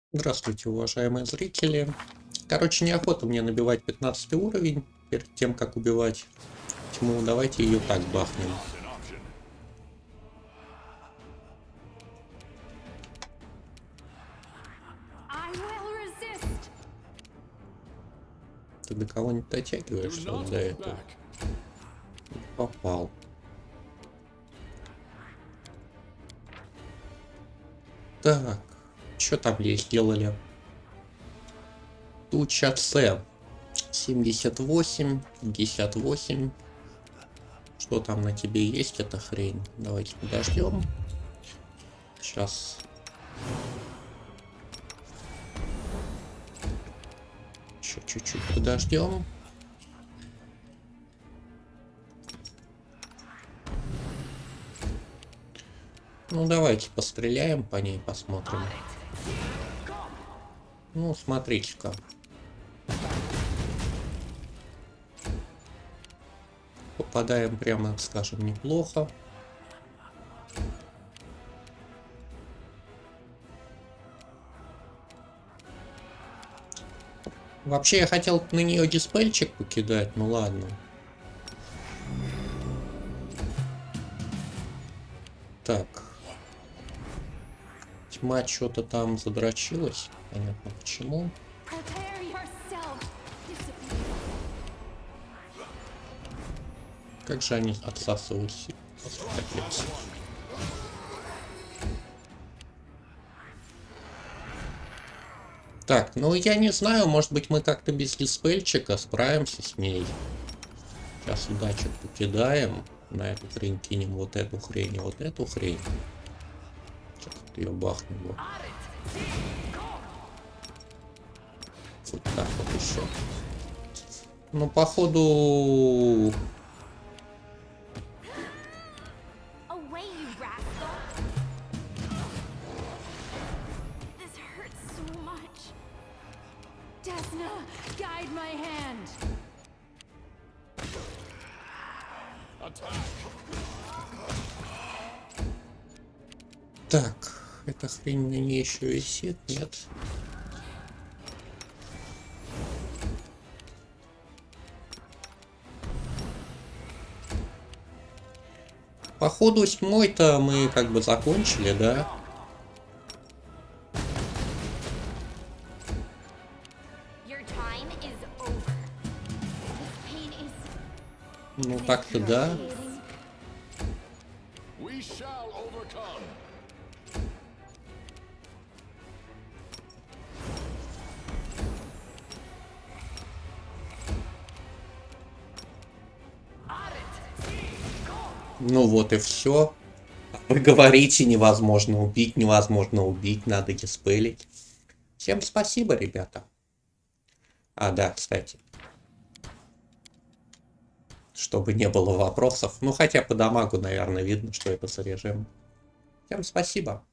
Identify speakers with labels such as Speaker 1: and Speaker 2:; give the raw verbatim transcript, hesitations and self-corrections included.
Speaker 1: Здравствуйте, уважаемые зрители. Короче, неохота мне набивать пятнадцатый уровень перед тем, как убивать тьму. Давайте ее так бахнем. Ты до кого-нибудь дотягиваешься вот до этого? Попал. Так, что там здесь сделали? Туча С. семьдесят восемь, пятьдесят восемь. Что там на тебе есть, эта хрень? Давайте подождем. Сейчас. Еще чуть-чуть подождем. Ну, давайте постреляем по ней, посмотрим. Ну, смотрите-ка. Попадаем прямо, скажем, неплохо. Вообще, я хотел на нее диспельчик покидать, ну ладно. Так. Тьма что-то там задрочилась. Понятно почему. Как же они отсасывают силу? Так, ну я не знаю, может быть мы как-то без диспельчика справимся с ней. Сейчас удачу покидаем. На эту хрень кинем вот эту хрень и вот эту хрень. Сейчас ее бахнем. Вот так вот еще. Ну, походу... Так, эта хрень на ней еще висит, нет? Походу с тьмой-то мы как бы закончили, да? Ну так-то да. Ну вот и все. Вы говорите, невозможно убить, невозможно убить, надо диспелить. Всем спасибо, ребята. А, да, кстати. Чтобы не было вопросов. Ну, хотя по дамагу, наверное, видно, что это за режим. Всем спасибо.